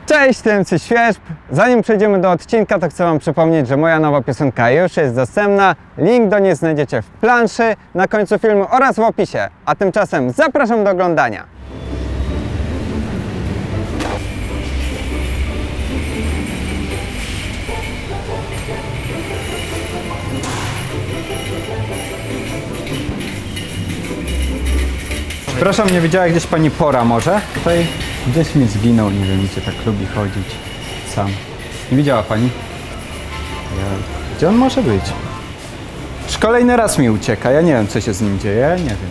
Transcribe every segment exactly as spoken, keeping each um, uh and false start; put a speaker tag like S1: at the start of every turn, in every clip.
S1: Cześć, Tymcy Świeżb! Zanim przejdziemy do odcinka, to chcę wam przypomnieć, że moja nowa piosenka już jest dostępna. Link do niej znajdziecie w planszy, na końcu filmu oraz w opisie. A tymczasem zapraszam do oglądania. Przepraszam, nie widziała gdzieś pani pora może? Tutaj gdzieś mi zginął, nie wiem, gdzie tak lubi chodzić sam. Nie widziała pani? Ja... Gdzie on może być? Już kolejny raz mi ucieka, ja nie wiem, co się z nim dzieje, ja nie wiem.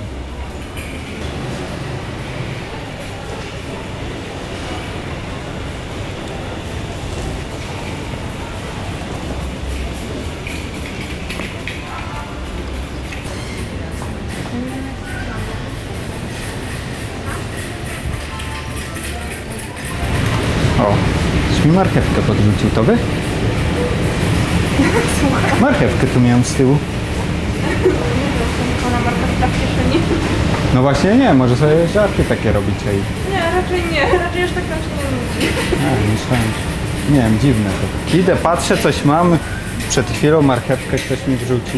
S1: O, ktoś mi marchewkę podrzucił, to wy? Słuchaj. Marchewkę tu miałem z tyłu.
S2: Ona marchewka w kieszeni.
S1: No właśnie nie, może sobie żarty takie robicie i...
S2: Nie, raczej nie, raczej aż tak nam się nie nudzi.
S1: A, myślałem, że... Nie wiem, dziwne to. Idę, patrzę, coś mam. Przed chwilą marchewkę ktoś mi wrzucił.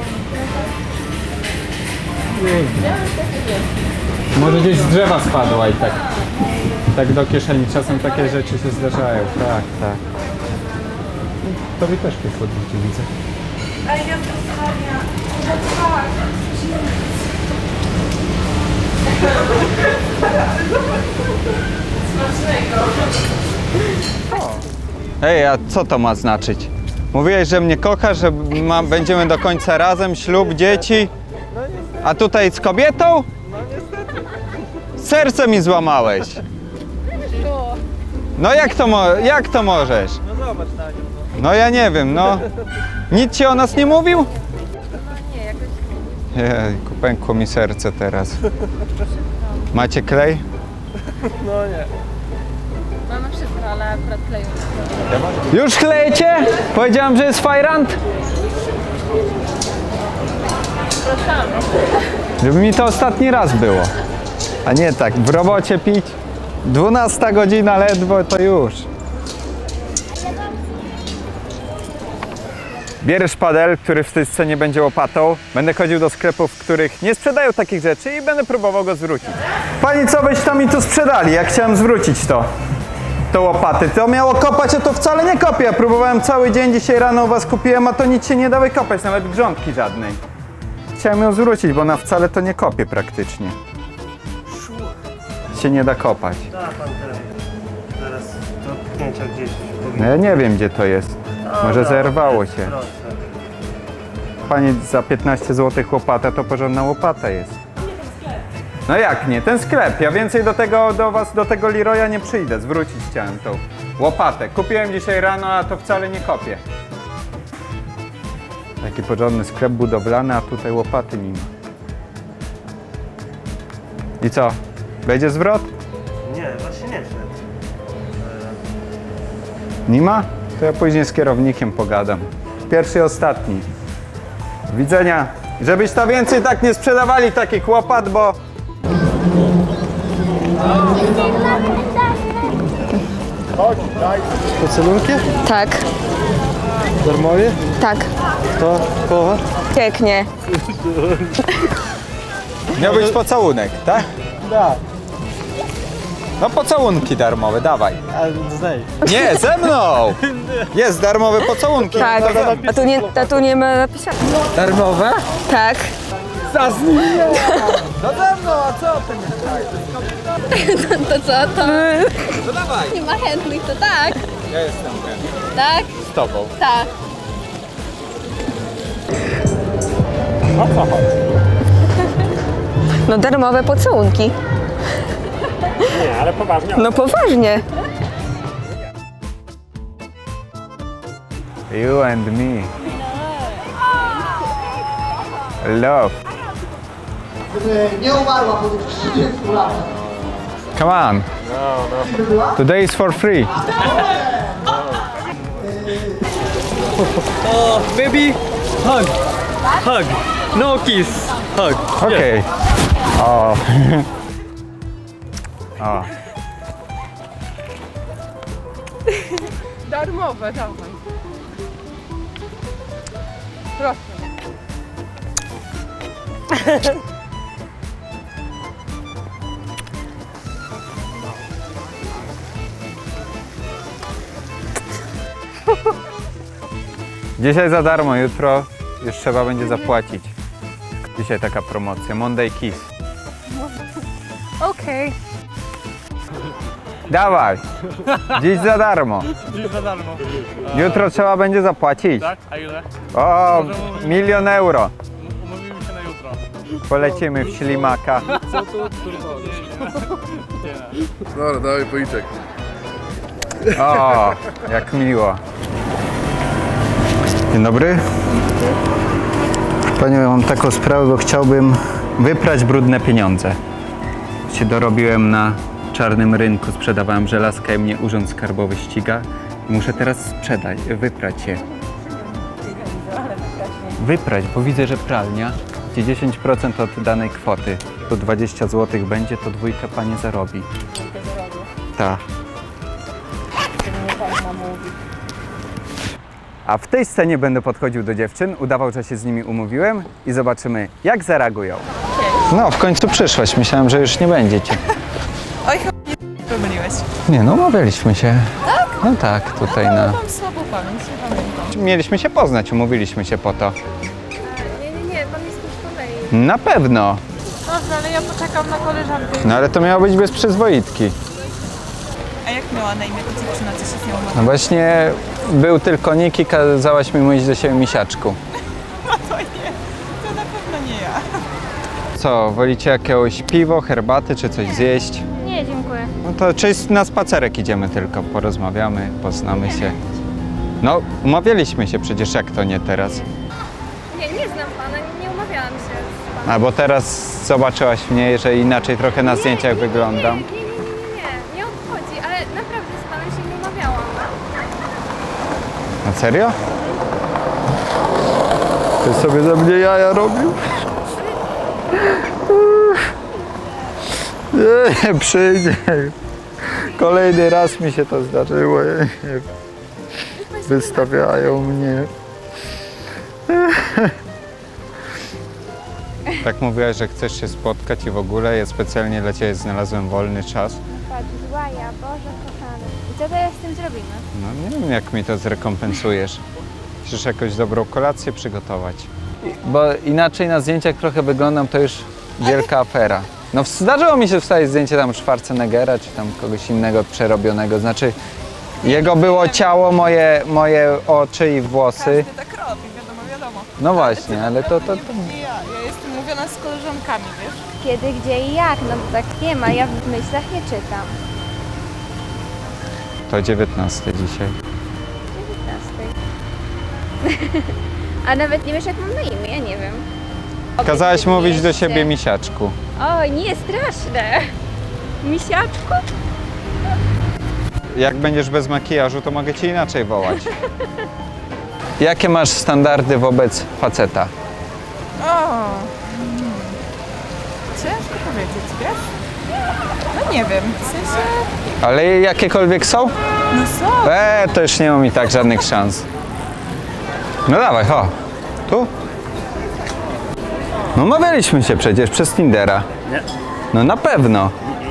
S1: Może gdzieś z drzewa spadła i tak. Tak do kieszeni. Czasem takie rzeczy się zdarzają. Tak, tak. Tobie też ktoś podrzucił, widzę.
S2: Ej, ja dostania. Tak. Smacznego.
S1: Ej, a co to ma znaczyć? Mówiłeś, że mnie kochasz, że ma, będziemy do końca razem, ślub, dzieci. A tutaj z kobietą?
S3: No niestety.
S1: Serce mi złamałeś. No jak to, mo jak to możesz?
S3: No zobacz na nią. No.
S1: No ja nie wiem, no. Nic ci o nas nie mówił?
S2: Nie, jakoś...
S1: Jejku, pękło mi serce teraz. Macie klej?
S3: No nie.
S2: Mamy wszystko, ale akurat kleju.
S1: Już klejecie? Powiedziałam, że jest fajrant?
S2: Przepraszam.
S1: Żeby mi to ostatni raz było. A nie tak, w robocie pić. dwunasta godzina ledwo, to już. Bierę szpadel, który w tej scenie będzie łopatą. Będę chodził do sklepów, w których nie sprzedają takich rzeczy i będę próbował go zwrócić. Pani, co byś tam mi tu sprzedali? Jak chciałem zwrócić to, to łopaty. To miało kopać, a to wcale nie kopie. Ja próbowałem cały dzień, dzisiaj rano u was kupiłem, a to nic się nie da wykopać, nawet grządki żadnej. Chciałem ją zwrócić, bo ona wcale to nie kopie praktycznie. Się nie da kopać.
S3: Da pan teraz. Zaraz do pchnięcia gdzieś.
S1: No ja nie wiem, gdzie to jest. Może
S3: Dobra,
S1: zerwało
S3: jest,
S1: się.
S3: proszę.
S1: Pani za piętnaście złotych łopata to porządna łopata jest. No jak nie? Ten sklep. Ja więcej do tego, do was, do tego Leroya nie przyjdę. Zwrócić chciałem tą łopatę. Kupiłem dzisiaj rano, a to wcale nie kopię. Taki porządny sklep budowlany, a tutaj łopaty nie ma. I co? Będzie zwrot?
S3: Nie, właśnie nie wszedł.
S1: Nie ma? To ja później z kierownikiem pogadam. Pierwszy i ostatni. Do widzenia. Żebyś to więcej tak nie sprzedawali takich łopat, bo...
S3: Pocałunki?
S4: Tak,
S3: Darmowie?
S4: tak.
S3: To połowa?
S4: Pięknie.
S1: Miał być pocałunek, tak?
S3: Da.
S1: No pocałunki darmowe, dawaj.
S3: A znaj.
S1: Nie, ze mną! Jest darmowe pocałunki.
S4: Tak. A tu nie, a tu nie ma napisane.
S3: Darmowe?
S4: Tak.
S3: Za z nim nie.
S1: No ze mną, a co ty myślałeś?
S4: To co? To
S1: No dawaj.
S4: nie ma chętnych, to tak.
S1: Ja jestem chętny.
S4: Tak?
S1: Z tobą.
S4: Tak.
S3: O co chodzi?
S4: No darmowe pocałunki.
S3: Nie, ale poważnie.
S4: No poważnie.
S1: You and me. Love.
S5: Nie umarła po tych trzydziestu latach.
S1: Come on.
S3: No, no.
S1: Today is for free.
S6: Oh, baby, hug, hug, no kiss, hug.
S1: Okay. O. O.
S2: Darmowe, dawaj. Proszę.
S1: Dzisiaj za darmo, jutro już trzeba będzie zapłacić. Dzisiaj taka promocja, Monday Kiss.
S2: Okej.
S1: Dawaj! Dziś za darmo.
S6: Dziś za darmo.
S1: Jutro trzeba będzie zapłacić.
S6: Tak? A ile?
S1: O, milion euro.
S6: Umówimy się na jutro.
S1: Polecimy w ślimaka.
S6: Co tu turbować?
S7: Dobra, dawaj policzek.
S1: O, jak miło. Dzień dobry. Panie, mam taką sprawę, bo chciałbym wyprać brudne pieniądze. Się dorobiłem na czarnym rynku, sprzedawałem żelazka i mnie urząd skarbowy ściga. I muszę teraz sprzedać, wyprać je. Wyprać, bo widzę, że pralnia, gdzie dziesięć procent od danej kwoty, to dwadzieścia złotych będzie, to dwójka pani zarobi. Tak. A w tej scenie będę podchodził do dziewczyn, udawał, że się z nimi umówiłem i zobaczymy, jak zareagują. No, w końcu przyszłaś. Myślałem, że już nie będziecie.
S8: Oj, chyba nie pomyliłeś.
S1: Nie, no umawialiśmy się. Tak? No tak, tutaj na...
S8: Mam słabą pamięć, nie pamiętam.
S1: Mieliśmy się poznać, umówiliśmy się po to.
S2: Nie, nie, nie, pan jest już tutaj.
S1: Na pewno.
S8: Dobrze, ale ja poczekam na koleżankę.
S1: No ale to miało być bez przyzwoitki.
S8: A jak miała na imię ta dziewczyna, co się z nią
S1: No
S8: ma?
S1: właśnie był tylko Nik i kazałaś mi mówić do siebie misiaczku.
S8: No to nie, to na pewno nie ja.
S1: Co, wolicie jakiegoś piwo, herbaty czy coś zjeść?
S2: Nie, dziękuję.
S1: No to czy na spacerek idziemy tylko, porozmawiamy, poznamy się. No, umawialiśmy się przecież, jak to nie teraz?
S2: Nie, nie znam pana, nie umawiałam się z panem.
S1: A bo teraz zobaczyłaś mnie, że inaczej trochę na zdjęciach wyglądam.
S2: Nie, nie, nie, nie, nie, nie obchodzi, ale naprawdę z panem się nie umawiałam.
S1: Na serio? Ty sobie ze mnie jaja robił? Nie, nie przyjdzie. Kolejny raz mi się to zdarzyło. Ja nie wiem. Wystawiają mnie. Tak mówiłaś, że chcesz się spotkać i w ogóle ja specjalnie dla Ciebie znalazłem wolny czas.
S2: Patrz, zła ja, Boże kochany. I co teraz z tym zrobimy?
S1: No nie wiem, jak mi to zrekompensujesz. Musisz jakąś dobrą kolację przygotować. Bo inaczej na zdjęciach trochę wyglądam, to już wielka afera. No zdarzyło mi się wstawić zdjęcie tam Schwarzeneggera, czy tam kogoś innego przerobionego. Znaczy, jego było ciało, moje, moje oczy i włosy.
S8: Każdy tak robi, wiadomo, wiadomo.
S1: No właśnie, ale to... to, to...
S8: Nie ja, ja jestem mówiona z koleżankami, wiesz?
S2: Kiedy, gdzie i jak? No to tak nie ma, ja w myślach nie czytam.
S1: To dziewiętnaste dzisiaj.
S2: dziewiętnastej. A nawet nie wiesz, jak mam na imię, ja nie wiem.
S1: Kazałaś mówić do siebie misiaczku.
S2: Oj, nie, straszne. Misiaczku?
S1: Jak będziesz bez makijażu, to mogę Cię inaczej wołać. Jakie masz standardy wobec faceta?
S8: O, hmm. Ciężko powiedzieć, wiesz? No nie wiem, w sensie...
S1: Ale jakiekolwiek są?
S8: No co?
S1: Eee, to już nie mam i tak żadnych szans. No dawaj, ho. Tu? No umawialiśmy się przecież przez Tindera.
S3: Nie.
S1: No na pewno.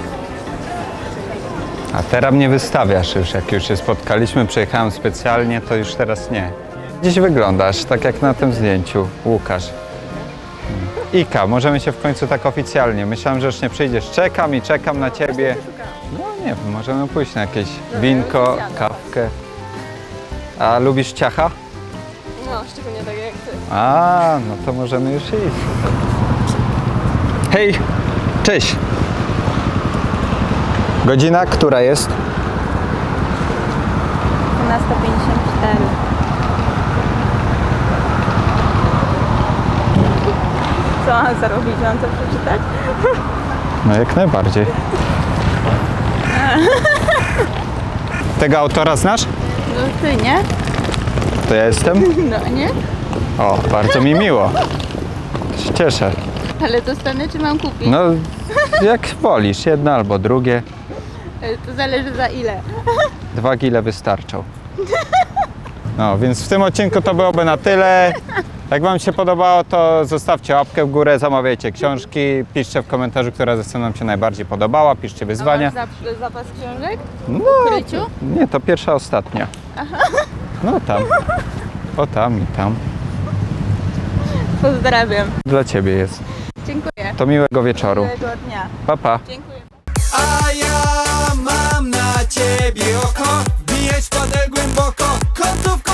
S1: A teraz mnie wystawiasz już, jak już się spotkaliśmy, przyjechałem specjalnie, to już teraz nie. Dziś wyglądasz tak jak na tym zdjęciu, Łukasz. Ika, możemy się w końcu tak oficjalnie. Myślałem, że już nie przyjdziesz. Czekam i czekam na ciebie. No nie wiem, możemy pójść na jakieś winko, kawkę. A lubisz ciacha?
S4: No, szczególnie tak jak ty.
S1: A, no to możemy już iść. Hej, cześć. Godzina, która jest?
S2: dwunasta pięćdziesiąt cztery.
S8: Co mam zarobić? Mam co przeczytać?
S1: No jak najbardziej. Tego autora znasz?
S8: No ty, nie?
S1: To ja jestem?
S8: No nie?
S1: O, bardzo mi miło. Się cieszę.
S8: Ale dostanę, czy mam kupić?
S1: No, jak wolisz, jedno albo drugie.
S8: To zależy za ile.
S1: Dwa gile wystarczą. No, więc w tym odcinku to byłoby na tyle. Jak wam się podobało, to zostawcie łapkę w górę, zamawiajcie książki, piszcie w komentarzu, która ze sceną się najbardziej podobała, piszcie wyzwania.
S4: Zap, zapas książek?
S1: No,
S4: W ukryciu?
S1: nie, to pierwsza, ostatnia. No tam. O tam i tam.
S4: Pozdrawiam.
S1: Dla ciebie jest.
S4: Dziękuję.
S1: To miłego wieczoru.
S4: Miłego dnia.
S1: Pa, pa.
S4: Dziękuję.
S9: A ja mam na ciebie oko, wbijać padę głęboko, kątówką